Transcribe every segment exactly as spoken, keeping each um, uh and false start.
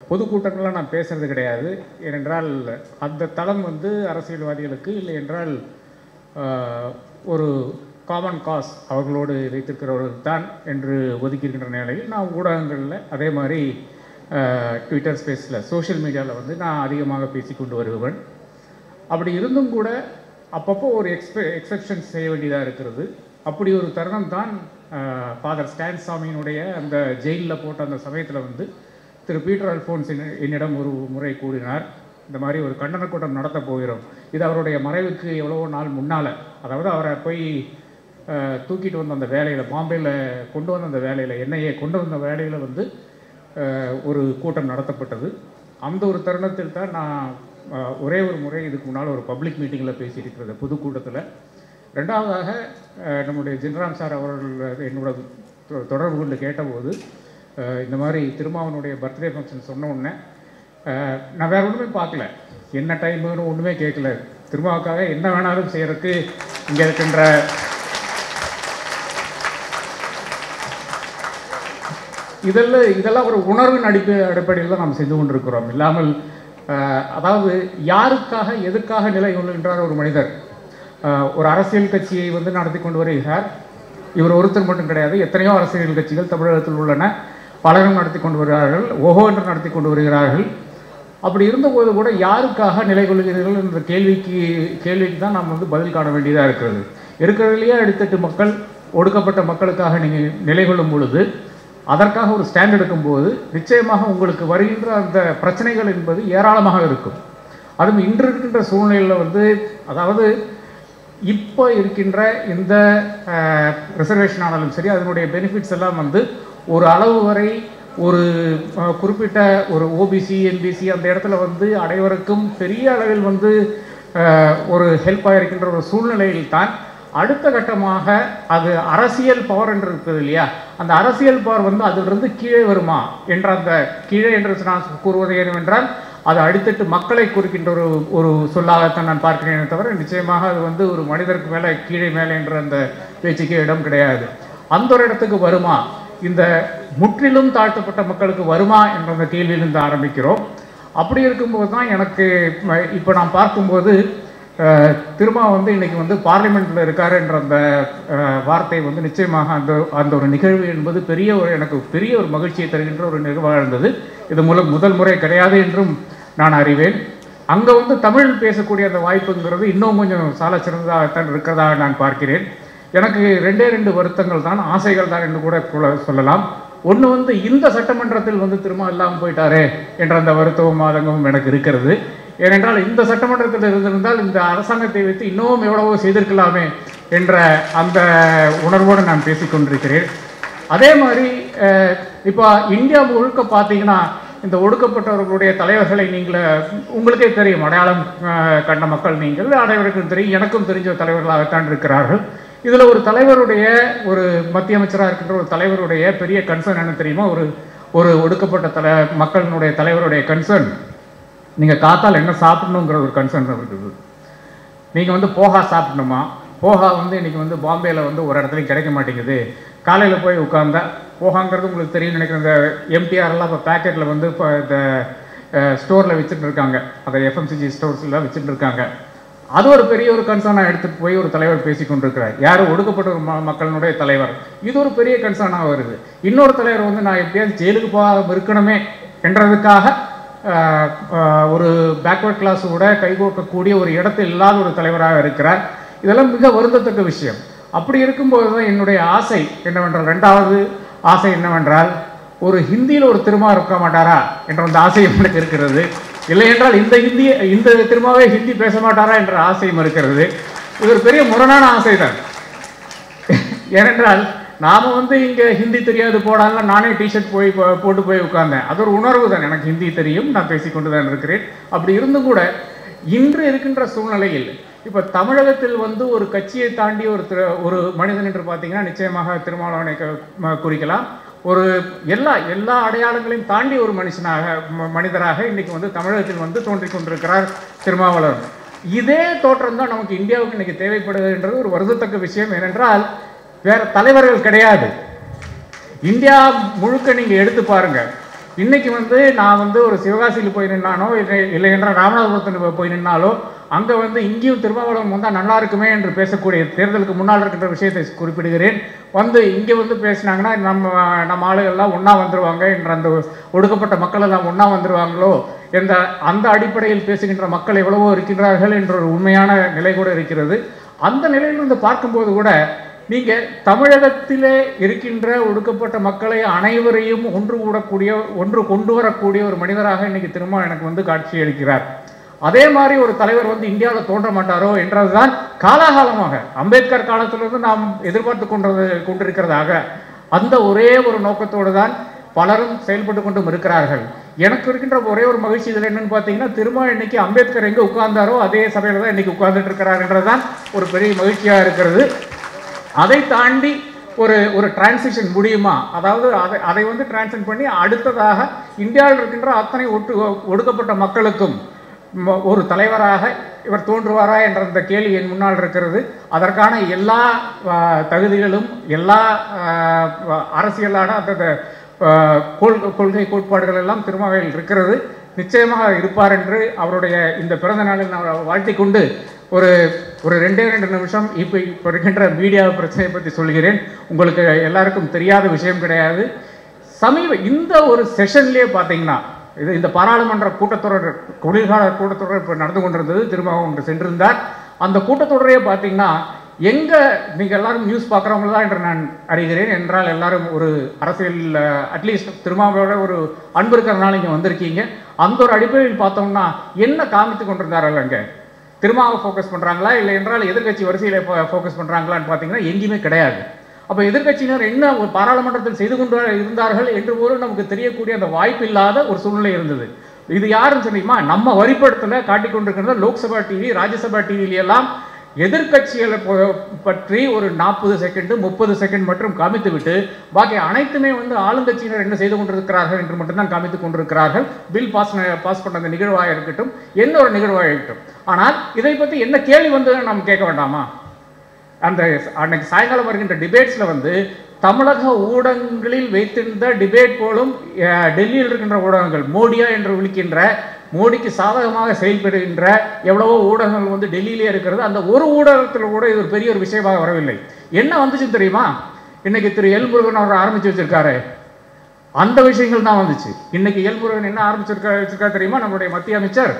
பொதுக்கூட்டங்கள்லாம் நான் பேசுறது கிடையாது. ஏனென்றால் அந்த தளம் வந்து அரசியல்வாதிகளுக்கு இல்லை என்றால் ஒரு காமன் காஸ் அவர்களோடு வைத்திருக்கிறவர்கள் தான் என்று ஒதுக்கியிருக்கின்ற நிலையில் நான் ஊடகங்களில் அதே மாதிரி ட்விட்டர் ஸ்பேஸில் சோஷியல் மீடியாவில் வந்து நான் அதிகமாக பேசிக்கொண்டு வருவேன். அப்படி இருந்தும் கூட அப்பப்போ ஒரு எக்ஸ்பெ எக்ஸெப்ஷன்ஸ் செய்ய வேண்டியதாக இருக்கிறது. அப்படி ஒரு தருணம் தான் ஃபாதர் ஸ்டான் சாமியினுடைய அந்த ஜெயிலில் போட்ட அந்த சமயத்தில் வந்து திரு பீட்டர் அல்ஃபோன்ஸ் என்னிடம் ஒரு முறை கூறினார், இந்த மாதிரி ஒரு கண்டன கூட்டம் நடத்த போகிறோம். இது அவருடைய மறைவுக்கு எவ்வளவோ நாள் முன்னால், அதாவது அவரை போய் தூக்கிட்டு வந்த அந்த வேலையில், பாம்பேயில் கொண்டு வந்த அந்த வேலையில், என்ஐஏ கொண்டு வந்த வேலையில் வந்து ஒரு கூட்டம் நடத்தப்பட்டது. அந்த ஒரு தருணத்தில் தான் நான் ஒரே ஒரு முறை இதுக்கு முன்னால் ஒரு பப்ளிக் மீட்டிங்கில் பேசியிருக்கிறது பொதுக்கூட்டத்தில். ரெண்டாவதாக நம்முடைய ஜென்ராம் சார் அவர்கள் என்னோட தொடர்பு கொண்டு கேட்டபோது இந்த மாதிரி திருமாவனுடைய பர்த்டே ஃபங்க்ஷன் சொன்ன உடனே நான் வேறு ஒன்றுமே பார்க்கல, என்ன டைமுன்னு ஒன்றுமே கேட்கல, திருமாவுக்காக என்ன வேணாலும் செய்கிறதுக்கு இங்கே இருக்கின்ற இதெல்லாம் இதெல்லாம் ஒரு உணர்வின் அடிப்ப அடிப்படையில் தான் நாம் செஞ்சு கொண்டிருக்கிறோம். இல்லாமல் அதாவது யாருக்காக எதுக்காக நிலை கொள்கின்றார் ஒரு மனிதர், ஒரு அரசியல் கட்சியை வந்து நடத்தி கொண்டு வருகிறார். இவர் ஒருத்தர் மட்டும் கிடையாது, எத்தனையோ அரசியல் கட்சிகள் தமிழகத்தில் உள்ளன, பலரும் நடத்தி கொண்டு வருகிறார்கள், ஓஹோ என்று நடத்தி கொண்டு வருகிறார்கள். அப்படி இருந்தபோது கூட யாருக்காக நிலை கொள்கிறீர்கள் என்ற கேள்விக்கு கேள்விக்கு தான் நாம் வந்து பதில் காண வேண்டியதாக இருக்கிறது. இருக்கிறதுலையே அடித்தட்டு மக்கள், ஒடுக்கப்பட்ட மக்களுக்காக நீங்கள் நிலை கொள்ளும் பொழுது, அதற்காக ஒரு ஸ்டாண்ட் எடுக்கும்போது நிச்சயமாக உங்களுக்கு வருகின்ற அந்த பிரச்சனைகள் என்பது ஏராளமாக இருக்கும். அதுவும் இன்று இருக்கின்ற சூழ்நிலையில் வந்து, அதாவது இப்போ இருக்கின்ற இந்த ரிசர்வேஷன் ஆனாலும் சரி, அதனுடைய பெனிஃபிட்ஸ் எல்லாம் வந்து ஒரு அளவு வரை ஒரு குறிப்பிட்ட ஒரு ஓபிசி என்பிசி அந்த இடத்துல வந்து அனைவருக்கும் பெரிய அளவில் வந்து ஒரு ஹெல்ப்பாக இருக்கின்ற ஒரு சூழ்நிலையில் தான் அடுத்த கட்டமாக அது அரசியல் பவர் என்று இருக்குது இல்லையா, அந்த அரசியல் பவர் வந்து அதிலிருந்து கீழே வருமா என்ற அந்த கீழே என்று நான் கூறுவது என்னவென்றால் அது அடித்தட்டு மக்களை குறிக்கின்ற ஒரு ஒரு சொல்லாகத்தான் நான் பார்க்கிறேனே தவிர நிச்சயமாக அது வந்து ஒரு மனிதருக்கு மேலே கீழே மேலே என்ற அந்த பேச்சுக்கே இடம் கிடையாது. அந்த ஒரு இடத்துக்கு வருமா, இந்த முற்றிலும் தாழ்த்தப்பட்ட மக்களுக்கு வருமா என்ற அந்த கேள்வியிலிருந்து ஆரம்பிக்கிறோம். அப்படி இருக்கும்போது தான் எனக்கு இப்போ நான் பார்க்கும்போது திருமா வந்து இன்றைக்கி வந்து பார்லிமெண்ட்டில் இருக்கார் என்ற அந்த வார்த்தை வந்து நிச்சயமாக அந்த அந்த ஒரு நிகழ்வு என்பது பெரிய ஒரு எனக்கு பெரிய ஒரு மகிழ்ச்சியை தருகின்ற ஒரு நிகழ்வாக இருந்தது. இது மூலம் முதல் முறை கிடையாது என்றும் நான் அறிவேன். அங்கே வந்து தமிழ் பேசக்கூடிய அந்த வாய்ப்புங்கிறது இன்னும் கொஞ்சம் சால சிறந்ததாகத்தான் இருக்கிறதாக நான் பார்க்கிறேன். எனக்கு ரெண்டே ரெண்டு வருத்தங்கள் தான், ஆசைகள் தான் என்று கூட சொல்லலாம். ஒன்று வந்து இந்த சட்டமன்றத்தில் வந்து திரும்ப இல்லாமல் போயிட்டாரே என்ற அந்த வருத்தமும் ஆதங்கமும் எனக்கு இருக்கிறது. ஏனென்றால் இந்த சட்டமன்றத்தில் இருந்திருந்தால் இந்த அரசாங்கத்தை வைத்து இன்னமும் எவ்வளவோ செய்திருக்கலாமே என்ற அந்த உணர்வோடு நான் பேசிக்கொண்டிருக்கிறேன். அதே மாதிரி இப்போ இந்தியா முழுக்க பார்த்தீங்கன்னா இந்த ஒடுக்கப்பட்டவர்களுடைய தலைவர்களை நீங்கள் உங்களுக்கே தெரியும், அடையாளம் கண்ட மக்கள் நீங்கள், அனைவருக்கும் தெரியும், எனக்கும் தெரிஞ்ச தலைவர்களாகத்தான் இருக்கிறார்கள். இதில் ஒரு தலைவருடைய ஒரு மத்திய அமைச்சராக இருக்கின்ற ஒரு தலைவருடைய பெரிய கன்சர்ன் என்ன தெரியுமா, ஒரு ஒரு ஒடுக்கப்பட்ட தலை மக்களினுடைய தலைவருடைய கன்சர்ன் நீங்கள் காத்தால் என்ன சாப்பிடணுங்கிற ஒரு கன்சர்ன் இருக்குது. நீங்கள் வந்து போகா சாப்பிடணுமா, போகா வந்து இன்றைக்கி வந்து பாம்பேயில் வந்து ஒரு இடத்துலையும் கிடைக்க மாட்டேங்குது, காலையில் போய் உட்காந்தா போகாங்கிறது உங்களுக்கு தெரியும் நினைக்கிறேன். இந்த எம்டிஆர்லாம் இப்போ பேக்கெட்டில் வந்து இப்போ இந்த ஸ்டோரில் வச்சுட்டு இருக்காங்க, அதை எஃப்எம்சிஜி ஸ்டோர்ஸ்லாம் வச்சுட்டு இருக்காங்க. அது ஒரு பெரிய ஒரு கன்சர்னாக எடுத்துகிட்டு போய் ஒரு தலைவர் பேசி கொண்டிருக்கிறார், யார் ஒடுக்கப்பட்ட ஒரு ம மக்களினுடைய தலைவர். இது ஒரு பெரிய கன்சர்னாக வருது. இன்னொரு தலைவர் வந்து நான் எப்படியாவது ஜெயிலுக்கு போகாமல் இருக்கணுமே என்றதுக்காக ஒரு பேக்வர்ட் கிளாஸோட கைகோக்கக்கூடிய ஒரு இடத்தில் இல்லாத ஒரு தலைவராக இருக்கிறார். இதெல்லாம் மிக வருந்தத்தக்க விஷயம். அப்படி இருக்கும்போது தான் என்னுடைய ஆசை என்னவென்றால், ரெண்டாவது ஆசை என்னவென்றால், ஒரு ஹிந்தியில் ஒரு திருமா இருக்க மாட்டாரா என்ற அந்த ஆசையும் எனக்கு இருக்கிறது. இல்லை என்றால் இந்த ஹிந்தி இந்த திருமாவே ஹிந்தி பேச மாட்டாரா என்ற ஆசையும் இருக்கிறது. இது ஒரு பெரிய முரணான ஆசை தான். ஏனென்றால் நாம் வந்து இங்கே ஹிந்தி தெரியாது போடாம நானே டிஷர்ட் போய் போட்டு போய் உட்கார்ந்தேன். அது ஒரு உணர்வு தான், எனக்கு ஹிந்தி தெரியும், நான் பேசிக்கொண்டு தான் இருக்கிறேன். அப்படி இருந்தும் கூட இன்று இருக்கின்ற சூழ்நிலையில் இப்போ தமிழகத்தில் வந்து ஒரு கட்சியை தாண்டி ஒரு ஒரு மனிதன் என்று பார்த்தீங்கன்னா நிச்சயமாக திருமாவளவனை குறிக்கலாம். ஒரு எல்லா எல்லா அடையாளங்களையும் தாண்டி ஒரு மனுஷனாக மனிதராக இன்னைக்கு வந்து தமிழகத்தில் வந்து தோன்றிக் கொண்டிருக்கிறார் திருமாவளவன். இதே தோற்றம் தான் நமக்கு இந்தியாவுக்கு இன்னைக்கு தேவைப்படுதுன்றது ஒரு வருந்தத்தக்க விஷயம். ஏனென்றால் வேற தலைவர்கள் கிடையாது. இந்தியா முழுக்க நீங்க எடுத்து பாருங்க, இன்னைக்கு வந்து நான் வந்து ஒரு சிவகாசியில் போய் நின்னானோ இல்லை இல்லை என்றால் ராமநாதபுரத்தில் போய் நின்னாலோ அங்கே வந்து இங்கேயும் திருமாவளவன் வந்தால் நல்லா இருக்குமே என்று பேசக்கூடிய தேர்தலுக்கு முன்னால் இருக்கின்ற விஷயத்தை குறிப்பிடுகிறேன். வந்து இங்கே வந்து பேசினாங்கன்னா நம்ம நம்ம ஆளுகள்லாம் ஒன்றா வந்துடுவாங்க என்ற அந்த ஒடுக்கப்பட்ட மக்கள் எல்லாம் ஒன்றா வந்துடுவாங்களோ என்ற அந்த அடிப்படையில் பேசுகின்ற மக்கள் எவ்வளவோ இருக்கின்றார்கள் என்ற ஒரு உண்மையான நிலை கூட இருக்கிறது. அந்த நிலையிலிருந்து பார்க்கும்போது கூட நீங்கள் தமிழகத்திலே இருக்கின்ற ஒடுக்கப்பட்ட மக்களை அனைவரையும் ஒன்று கூடக்கூடிய ஒன்று கொண்டு வரக்கூடிய ஒரு மனிதராக இன்னைக்கு திரும்ப எனக்கு வந்து காட்சி அளிக்கிறார். அதே மாதிரி ஒரு தலைவர் வந்து இந்தியாவில் தோன்ற மாட்டாரோ என்றதுதான் காலாகாலமாக அம்பேத்கர் காலத்திலிருந்து நாம் எதிர்பார்த்து கொண்டது கொண்டிருக்கிறதாக அந்த ஒரே ஒரு நோக்கத்தோடு தான் பலரும் செயல்பட்டு கொண்டும் இருக்கிறார்கள். எனக்கு இருக்கின்ற ஒரே ஒரு மகிழ்ச்சி இதில் என்னன்னு பார்த்தீங்கன்னா, திரும்ப இன்னைக்கு அம்பேத்கர் எங்கே உட்கார்ந்தாரோ அதே சபையில் தான் இன்னைக்கு உட்கார்ந்துட்டு இருக்கிறார் என்றதுதான் ஒரு பெரிய மகிழ்ச்சியாக இருக்கிறது. அதை தாண்டி ஒரு ஒரு டிரான்சிஷன் முடியுமா, அதாவது அதை அதை வந்து டிரான்ஸ்ஃபர் பண்ணி அடுத்ததாக இந்தியாவில் இருக்கின்ற அத்தனை ஒட்டு ஒடுக்கப்பட்ட மக்களுக்கும் ஒரு தலைவராக இவர் தோன்றுவாரா என்ற அந்த கேள்வி என் முன்னால் இருக்கிறது. அதற்கான எல்லா தகுதிகளும் எல்லா அரசியலான அந்த கொள்கை கோட்பாடுகள் எல்லாம் திருமாவையில் இருக்கிறது. நிச்சயமாக இருப்பார் என்று அவருடைய இந்த பிறந்த நாளில் நான் வாழ்த்திக் கொண்டு ஒரு ஒரு ரெண்டே ரெண்டு நிமிஷம் இப்போ இப்போ இருக்கின்ற மீடியா பிரச்சனையை பற்றி சொல்கிறேன். உங்களுக்கு எல்லாருக்கும் தெரியாத விஷயம் கிடையாது. சமீப இந்த ஒரு செஷன்லேயே பார்த்தீங்கன்னா, இது இந்த பாராளுமன்ற கூட்டத்தொடர் குளிர்கால கூட்டத்தொடர் இப்போ நடந்து கொண்டிருந்தது. திருமாவளவன் சென்றிருந்தார். அந்த கூட்டத்தொடரையே பார்த்தீங்கன்னா, எங்கே நீங்கள் எல்லாரும் நியூஸ் பார்க்குறவங்க தான் என்று நான் அறிகிறேன். என்றால் எல்லாரும் ஒரு அரசியல் அட்லீஸ்ட் திருமாவளவோட ஒரு அன்பு இருக்கிறதுனால இங்கே வந்திருக்கீங்க. அந்த ஒரு அடிப்படையில் பார்த்தோம்னா என்ன காமித்து கொண்டிருந்தார்கள், அங்கே திருமாவை ஃபோக்கஸ் பண்ணுறாங்களா இல்லை என்றால் எதிர்கட்சி வரிசையில் ஃபோக்கஸ் பண்ணுறாங்களான்னு பார்த்தீங்கன்னா எங்கேயுமே கிடையாது. அப்போ எதிர்கட்சியினர் என்ன ஒரு பாராளுமன்றத்தில் செய்து கொண்டு இருந்தார்கள் என்று ஒரு நமக்கு தெரியக்கூடிய அந்த வாய்ப்பு இல்லாத ஒரு சூழ்நிலை இருந்தது. இது யாருன்னு சொன்னீங்கன்னா, நம்ம வரிப்படத்தில் காட்டிக் கொண்டிருக்கிற லோக்சபா டிவி ராஜ்யசபா டிவியிலெல்லாம் எதிர்கட்சிகளை பற்றி ஒரு நாற்பது செகண்ட் முப்பது செகண்ட் மட்டும் காமித்து விட்டு பாக்கி அனைத்துமே வந்து ஆளுங்கட்சியினர் என்ன செய்து கொண்டிருக்கிறார்கள் என்று மட்டும்தான் காமித்துக் கொண்டிருக்கிறார்கள். பில் பாஸ் பாஸ் பண்ண அந்த நிகழ்வாக இருக்கட்டும், எந்த ஒரு நிகழ்வாக இருக்கட்டும். ஆனால் இதை பற்றி என்ன கேள்வி வந்து நம்ம கேட்க வேண்டாமா? அந்த அன்னைக்கு சாயங்காலம் வருகின்ற டிபேட்ஸில் வந்து தமிழக ஊடகங்களில் வைத்திருந்த டிபேட் போலும் டெல்லியில் இருக்கின்ற ஊடகங்கள் மோடியா என்று விழிக்கின்ற, மோடிக்கு சாதகமாக செயல்படுகின்ற எவ்வளவோ ஊடகங்கள் வந்து டெல்லியிலே இருக்கிறது. அந்த ஒரு ஊடகத்தில் கூட இது ஒரு பெரிய ஒரு விஷயமாக வரவில்லை. என்ன வந்துச்சு தெரியுமா? இன்னைக்கு திரு எல் முருகன் அவர் ஆரம்பிச்சு வச்சிருக்காரு, அந்த விஷயங்கள் தான் வந்துச்சு. இன்னைக்கு எல் முருகன் என்ன ஆரம்பிச்சிருக்கா வச்சிருக்கா தெரியுமா? நம்மளுடைய மத்திய அமைச்சர்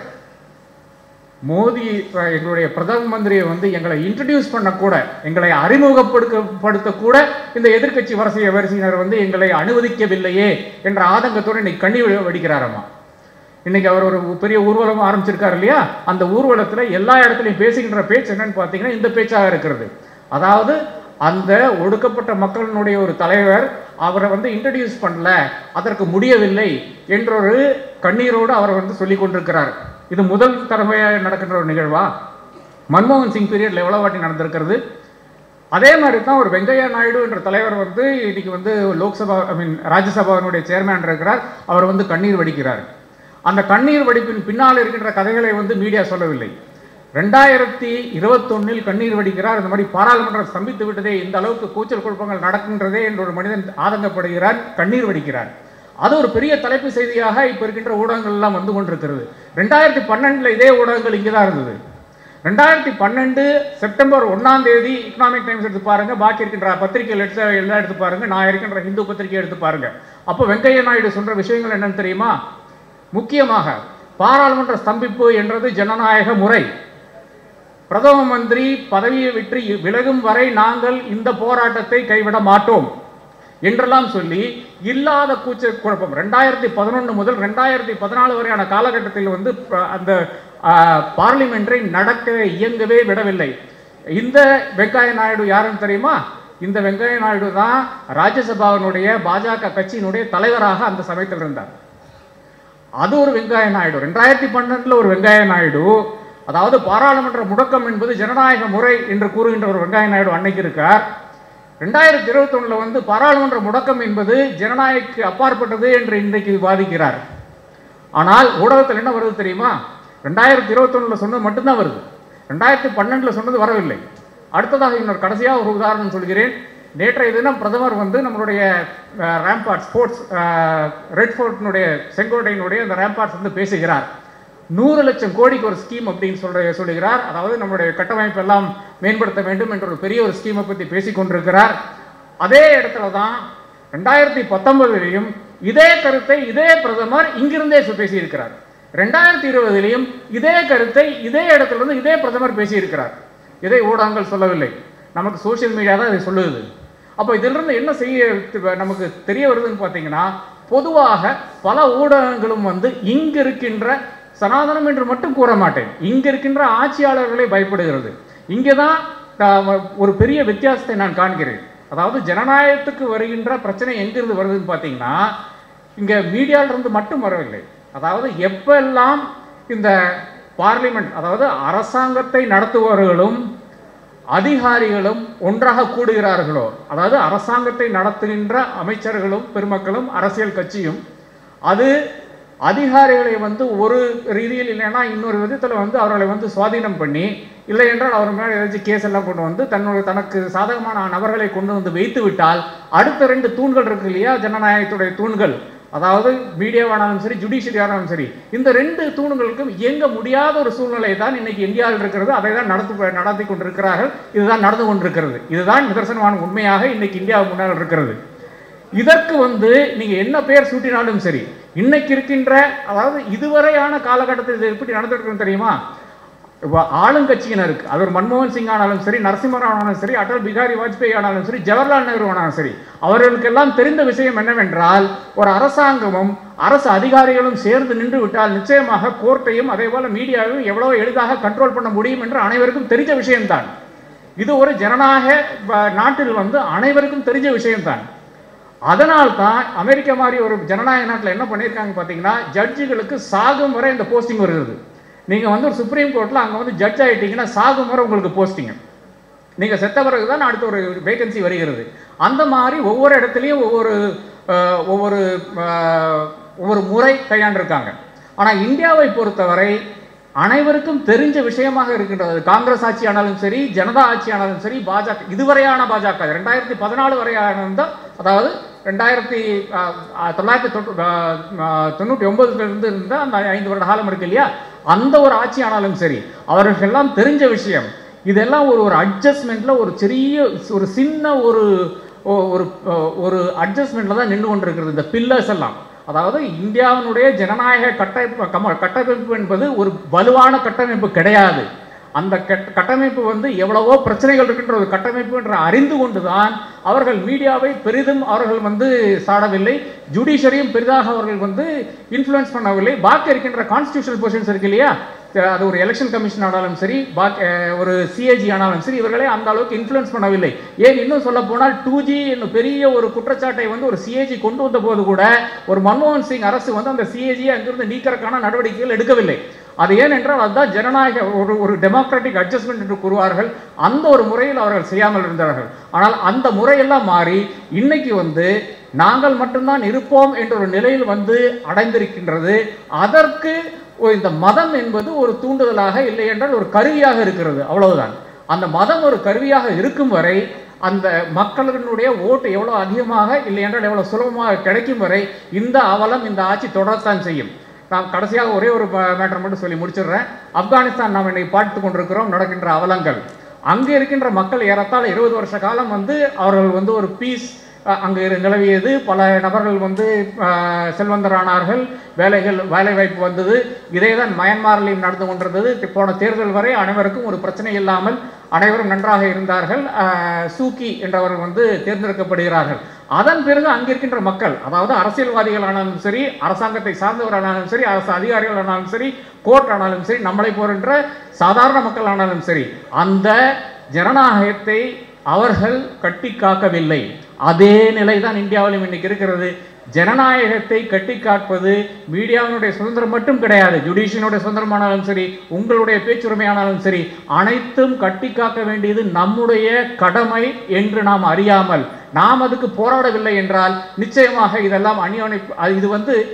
மோடி எங்களுடைய பிரதம மந்திரியை வந்து எங்களை இன்ட்ரடியூஸ் பண்ணக்கூட, எங்களை அறிமுகப்படுத்த கூட இந்த எதிர்கட்சி வரிசை வரிசையினர் வந்து எங்களை அனுமதிக்கவில்லையே என்ற ஆதங்கத்தோடு இன்னைக்கு கண்ணீர் வடிக்கிறாரம்மா. இன்னைக்கு அவர் ஒரு பெரிய ஊர்வலம் ஆரம்பிச்சிருக்காரு இல்லையா? அந்த ஊர்வலத்தில் எல்லா இடத்துலையும் பேசுகின்ற பேச்சு என்னன்னு பார்த்தீங்கன்னா இந்த பேச்சாக இருக்கிறது. அதாவது அந்த ஒடுக்கப்பட்ட மக்களினுடைய ஒரு தலைவர் அவரை வந்து இன்ட்ரடியூஸ் பண்ணல, அதற்கு முடியவில்லை என்றொரு கண்ணீரோடு அவர் வந்து சொல்லி கொண்டிருக்கிறார். இது முதல் தடவையாக நடக்கின்ற ஒரு நிகழ்வா? மன்மோகன் சிங் பீரியட்ல எவ்வளோ வாட்டி நடந்திருக்கிறது. அதே மாதிரி தான் ஒரு வெங்கையா நாயுடு என்ற தலைவர் வந்து இன்னைக்கு வந்து லோக்சபா ஐ மீன் ராஜ்யசபாவினுடைய சேர்மேன் இருக்கிறார். அவர் வந்து கண்ணீர் வடிக்கிறார். அந்த கண்ணீர் வடிப்பின் பின்னால் இருக்கின்ற கதைகளை வந்து மீடியா சொல்லவில்லை. ரெண்டாயிரத்தி இருபத்தொன்னில் கண்ணீர் வடிக்கிறார். இந்த மாதிரி பாராளுமன்றம் ஸ்தம்பித்து விட்டதே, இந்த அளவுக்கு கூச்சல் குழப்பங்கள் நடக்கின்றதே என்று ஒரு மனிதன் ஆதங்கப்படுகிறார், கண்ணீர் வடிக்கிறார். அது ஒரு பெரிய தலைப்பு செய்தியாக இப்போ இருக்கின்ற ஊடகங்கள் எல்லாம் வந்து கொண்டிருக்கிறது. ரெண்டாயிரத்தி பன்னெண்டுல இதே ஊடகங்கள் இங்கே தான் இருந்தது. ரெண்டாயிரத்தி பன்னெண்டு செப்டம்பர் ஒன்னாம் தேதி எக்கனாமிக் டைம்ஸ் எடுத்து பாருங்க, பாக்கி இருக்கின்ற பத்திரிகைகள் எடுத்து எல்லாம் எடுத்து பாருங்க, நான் இருக்கின்ற ஹிந்து பத்திரிகை எடுத்து பாருங்க. அப்போ வெங்கையா நாயுடு சொல்ற விஷயங்கள் என்னன்னு தெரியுமா? முக்கியமாக பாராளுமன்ற ஸ்தம்பிப்பு என்றது ஜனநாயக முறை. பிரதம மந்திரி பதவியை விட்டு விலகும் வரை நாங்கள் இந்த போராட்டத்தை கைவிட மாட்டோம் என்றெல்லாம் சொல்லி இல்லாத கூச்ச குழப்பம் ரெண்டாயிரத்தி பதினொன்று முதல் ரெண்டாயிரத்தி பதினாலு வரையான காலகட்டத்தில் வந்து அந்த பார்லிமெண்டரை நடக்க இயங்கவே விடவில்லை. இந்த வெங்கையா நாயுடு யாருன்னு தெரியுமா? இந்த வெங்கையா நாயுடு தான் ராஜ்யசபாவினுடைய பாஜக கட்சியினுடைய தலைவராக அந்த சமயத்தில் இருந்தார். அது ஒரு வெங்கையா நாயுடு. ரெண்டாயிரத்தி பன்னெண்டுல ஒரு வெங்கையா நாயுடு, அதாவது பாராளுமன்ற முடக்கம் என்பது ஜனநாயக முறை என்று கூறுகின்ற ஒரு வெங்கையா நாயுடு அன்னைக்கு இருக்கார். ரெண்டாயிரத்தி இருபத்தி ஒண்ணுல வந்து பாராளுமன்ற முடக்கம் என்பது ஜனநாயகக்கு அப்பாற்பட்டது என்று இன்றைக்கு விவாதிக்கிறார். ஆனால் ஊடகத்தில் என்ன வருது தெரியுமா? ரெண்டாயிரத்தி இருபத்தி ஒண்ணுல சொன்னது மட்டும்தான் வருது, ரெண்டாயிரத்தி பன்னெண்டுல சொன்னது வரவில்லை. அடுத்ததாக இன்னொரு கடைசியாக ஒரு உதாரணம் சொல்கிறேன். நேற்றைய தினம் பிரதமர் வந்து நம்மளுடைய ரேம்பார்ட் ஸ்போர்ட்ஸ் ரெட் ஃபோர்ட்டினுடைய செங்கோட்டையினுடைய அந்த ரேம்பார்ட்ஸ் வந்து பேசுகிறார். நூறு லட்சம் கோடிக்கு ஒரு ஸ்கீம் அப்படின்னு சொல்ற சொல்லுகிறார். அதாவது நம்மளுடைய கட்டமைப்பு எல்லாம் மேம்படுத்த வேண்டும் என்ற ஒரு பெரிய ஒரு ஸ்கீமை பற்றி பேசிக் கொண்டிருக்கிறார். அதே இடத்துல தான் ரெண்டாயிரத்தி பத்தொன்பதுலையும் இதே கருத்தை இதே பிரதமர் இங்கிருந்தே பேசியிருக்கிறார். ரெண்டாயிரத்தி இருபதுலையும் இதே கருத்தை இதே இடத்துல இருந்து இதே பிரதமர் பேசியிருக்கிறார். இதை ஊடகங்கள் சொல்லவில்லை, நமக்கு சோசியல் மீடியா தான் இதை சொல்லுது. அப்போ இதிலிருந்து என்ன செய்ய நமக்கு தெரிய வருதுன்னு பார்த்தீங்கன்னா, பொதுவாக பல ஊடகங்களும் வந்து இங்கு இருக்கின்ற சனாதனம் என்று மட்டும் கூற மாட்டேன், இங்கு இருக்கின்ற ஆட்சியாளர்களை பயப்படுகிறது. இங்கே தான் ஒரு பெரிய வித்தியாசத்தை நான் காண்கிறேன். அதாவது ஜனநாயகத்துக்கு வருகின்ற பிரச்சனை எங்கிருந்து வருதுன்னு பார்த்தீங்கன்னா, இங்கே மீடியாவிலிருந்து மட்டும் வரவில்லை. அதாவது எப்பெல்லாம் இந்த பார்லிமெண்ட், அதாவது அரசாங்கத்தை நடத்துபவர்களும் அதிகாரிகளும் ஒன்றாக கூடுகிறார்களோ, அதாவது அரசாங்கத்தை நடத்துகின்ற அமைச்சர்களும் பெருமக்களும் அரசியல் கட்சியும் அது அதிகாரிகளை வந்து ஒரு ரீதியில் இல்லைன்னா இன்னொரு விதத்தில் வந்து அவர்களை வந்து சுவாதீனம் பண்ணி, இல்லை என்றால் அவர் மேலே ஏதாச்சும் கேஸ் எல்லாம் கொண்டு வந்து தன்னுடைய தனக்கு சாதகமான நபர்களை கொண்டு வந்து வைத்து விட்டால் அடுத்த ரெண்டு தூண்கள் இருக்கு இல்லையா, ஜனநாயகத்துடைய தூண்கள், அதாவது மீடியாவானாலும் சரி ஜுடிஷியரி ஆனாலும் சரி, இந்த ரெண்டு தூண்களுக்கும் இயங்க முடியாத ஒரு சூழ்நிலை தான் இன்னைக்கு இந்தியாவில் இருக்கிறது. அதை தான் நடத்து நடத்தி கொண்டிருக்கிறார்கள். இதுதான் நடந்து கொண்டிருக்கிறது. இதுதான் நிதர்சனமான உண்மையாக இன்னைக்கு இந்தியா முன்னால் இருக்கிறது. இதற்கு வந்து நீங்க என்ன பெயர் சூட்டினாலும் சரி, இன்னைக்கு இருக்கின்ற, அதாவது இதுவரையான காலகட்டத்தில் இது எப்படி நடந்துட்டு தெரியுமா, ஆளுங்கட்சியினருக்கு, அது ஒரு மன்மோகன் சிங் ஆனாலும் சரி, நரசிம்மராவ் ஆனாலும் சரி, அடல் பிகாரி வாஜ்பேயி ஆனாலும் சரி, ஜவஹர்லால் நேரு ஆனாலும் சரி, அவர்களுக்கெல்லாம் தெரிந்த விஷயம் என்னவென்றால், ஒரு அரசாங்கமும் அரசு அதிகாரிகளும் சேர்ந்து நின்று விட்டால் நிச்சயமாக கோர்ட்டையும் அதே போல மீடியாவையும் எவ்வளவு எளிதாக கண்ட்ரோல் பண்ண முடியும் என்று அனைவருக்கும் தெரிஞ்ச விஷயம்தான். இது ஒரு ஜனநாயக நாட்டில் வந்து அனைவருக்கும் தெரிஞ்ச விஷயம்தான். அதனால் தான் அமெரிக்கா மாதிரி ஒரு ஜனநாயக நாட்டில் என்ன பண்ணியிருக்காங்க பார்த்தீங்கன்னா, ஜட்ஜுகளுக்கு சாகும் வரை இந்த போஸ்டிங் வருகிறது. நீங்கள் வந்து ஒரு சுப்ரீம் கோர்ட்டில் அங்கே வந்து ஜட்ஜ் ஆகிட்டீங்கன்னா சாகும் வரை உங்களுக்கு போஸ்டிங், நீங்கள் செத்த பிறகு தான் அடுத்த ஒரு வேகன்சி வருகிறது. அந்த மாதிரி ஒவ்வொரு இடத்துலையும் ஒவ்வொரு ஒவ்வொரு ஒவ்வொரு முறை கையாண்டிருக்காங்க. ஆனால் இந்தியாவை பொறுத்தவரை அனைவருக்கும் தெரிஞ்ச விஷயமாக இருக்கின்றது. காங்கிரஸ் ஆட்சி ஆனாலும் சரி, ஜனதா ஆட்சி ஆனாலும் சரி, பாஜக இதுவரையான பாஜக ரெண்டாயிரத்தி பதினாலு வரையான, அதாவது ரெண்டாயிரத்தி தொள்ளாயிரத்தி தொண்ணூற்றி ஒன்பதுல இருந்து இருந்த அந்த ஐந்து வருட காலம் இருக்கு இல்லையா, அந்த ஒரு ஆட்சி ஆனாலும் சரி, அவர்களுக்கெல்லாம் தெரிஞ்ச விஷயம். இதெல்லாம் ஒரு ஒரு அட்ஜஸ்ட்மெண்ட்ல ஒரு சிறிய ஒரு சின்ன ஒரு ஒரு அட்ஜஸ்ட்மெண்ட்ல தான் நின்று கொண்டிருக்கிறது இந்த பில்லர்ஸ் எல்லாம். அதாவது இந்தியாவினுடைய ஜனநாயக கட்டமைப்பு கட்டமைப்பு என்பது ஒரு வலுவான கட்டமைப்பு கிடையாது. அந்த கட்டமைப்பு வந்து எவ்வளவோ பிரச்சனைகள் இருக்கின்ற ஒரு கட்டமைப்பு என்று அறிந்து கொண்டுதான் அவர்கள் மீடியாவை பெரிதும் அவர்கள் வந்து சாடவில்லை, ஜுடிஷியரியும் பெரிதாக அவர்கள் வந்து இன்ஃப்ளூயன்ஸ் பண்ணவில்லை. பாக்கி இருக்கின்ற கான்ஸ்டிடியூஷனல் பொசிஷன்ஸ் இருக்கு இல்லையா, அது ஒரு எலெக்ஷன் கமிஷன் ஆனாலும் சரி, ஒரு சிஏஜி ஆனாலும் சரி, இவர்களை அந்த அளவுக்கு இன்ஃப்ளூயன்ஸ் பண்ணவில்லை. ஏன் இன்னும் சொல்ல போனால் டூ ஜி என்னும் பெரிய ஒரு குற்றச்சாட்டை வந்து ஒரு சிஏஜி கொண்டு வந்த போது கூட ஒரு மன்மோகன் சிங் அரசு வந்து அந்த சிஏஜியை அங்கிருந்து நீக்கிறதுக்கான நடவடிக்கைகள் எடுக்கவில்லை. அது ஏனென்றால் அதுதான் ஜனநாயக ஒரு ஒரு டெமோக்ராட்டிக் அட்ஜஸ்ட்மெண்ட் என்று கூறுவார்கள். அந்த ஒரு முறையில் அவர்கள் செய்யாமல் இருந்தார்கள். ஆனால் அந்த முறையெல்லாம் மாறி இன்னைக்கு வந்து நாங்கள் மட்டும்தான் இருப்போம் என்ற ஒரு நிலையில் வந்து அடைந்திருக்கின்றது. அதற்கு இந்த மதம் என்பது ஒரு தூண்டுதலாக, இல்லை என்றால் ஒரு கருவியாக இருக்கிறது, அவ்வளவுதான். அந்த மதம் ஒரு கருவியாக இருக்கும் வரை, அந்த மக்களினுடைய ஓட்டு எவ்வளோ அதிகமாக இல்லை என்றால் எவ்வளோ சுலபமாக கிடைக்கும் வரை இந்த அவலம் இந்த ஆட்சி தொடரத்தான் செய்யும். நான் கடைசியாக ஒரே ஒரு மேட்டர் மட்டும் சொல்லி முடிச்சிடுறேன். ஆப்கானிஸ்தான் நாம் இன்னைக்கு பார்த்து கொண்டிருக்கிறோம் நடக்கின்ற அவலங்கள். அங்கே இருக்கின்ற மக்கள் ஏறத்தாழ இருபது வருஷ காலம் வந்து அவர்கள் வந்து ஒரு பீஸ் அங்கு நிலவியது. பல நபர்கள் வந்து செல்வந்தரானார்கள், வேலைகள் வேலை வாய்ப்பு வந்தது. இதே தான் மயன்மாரிலையும் நடந்து கொண்டிருந்தது. போன தேர்தல் வரை அனைவருக்கும் ஒரு பிரச்சனை இல்லாமல் அனைவரும் நன்றாக இருந்தார்கள். சூக்கி என்றவர்கள் வந்து தேர்ந்தெடுக்கப்படுகிறார்கள். அதன் பிறகு அங்கிருக்கின்ற மக்கள், அதாவது அரசியல்வாதிகள் ஆனாலும் சரி, அரசாங்கத்தை சார்ந்தவர்களானாலும் சரி, அரசு அதிகாரிகள் ஆனாலும் சரி, கோர்ட் ஆனாலும் சரி, நம்மளை போன்ற சாதாரண மக்கள் ஆனாலும் சரி, அந்த ஜனநாயகத்தை அவர்கள் கட்டி காக்கவில்லை. அதே நிலைதான் இந்தியாவிலும் இன்னைக்கு இருக்கிறது. ஜனநாயகத்தை கட்டி காப்பது மீடியாவினுடைய சுதந்திரம் மட்டும் கிடையாது, ஜுடிஷியனுடைய சுதந்திரமானாலும் சரி, உங்களுடைய பேச்சுரிமையானாலும் சரி, அனைத்தும் கட்டி காக்க வேண்டியது நம்முடைய கடமை என்று நாம் அறியாமல் நாம் அதுக்கு போராடவில்லை என்றால் நிச்சயமாக இதெல்லாம் அணியணி இது வந்து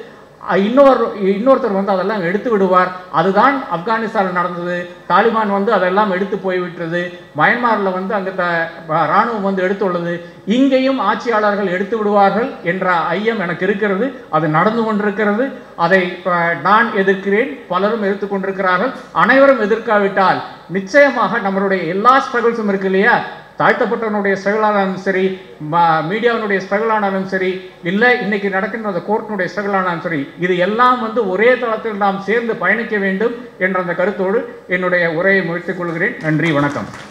இன்னொரு இன்னொருத்தர் வந்து அதெல்லாம் எடுத்து விடுவார். அதுதான் ஆப்கானிஸ்தானில் நடந்தது. தாலிபான் வந்து அதெல்லாம் எடுத்து போய்விட்டது. மயன்மாரில் வந்து அங்கே த இராணுவம் வந்து எடுத்துள்ளது. இங்கேயும் ஆட்சியாளர்கள் எடுத்து விடுவார்கள் என்ற ஐயம் எனக்கு இருக்கிறது. அது நடந்து கொண்டிருக்கிறது. அதை நான் எதிர்க்கிறேன், பலரும் எதிர்த்து கொண்டிருக்கிறார்கள். அனைவரும் எதிர்க்காவிட்டால் நிச்சயமாக நம்மளுடைய எல்லா ஸ்ட்ரகிள்ஸும் இருக்கு இல்லையா, தாழ்த்தப்பட்டவனுடைய ஸ்ட்ரகிள் ஆனாலும் சரி, மீடியாவினுடைய ஸ்ட்ரகிள் ஆனாலும் சரி, இல்லை இன்னைக்கு நடக்கின்ற அந்த கோர்ட்டினுடைய ஸ்ட்ரகிள் ஆனாலும் சரி, இது எல்லாம் வந்து ஒரே தளத்தில் நாம் சேர்ந்து பயணிக்க வேண்டும் என்ற அந்த கருத்தோடு என்னுடைய உரையை முடித்துக் கொள்கிறேன். நன்றி, வணக்கம்.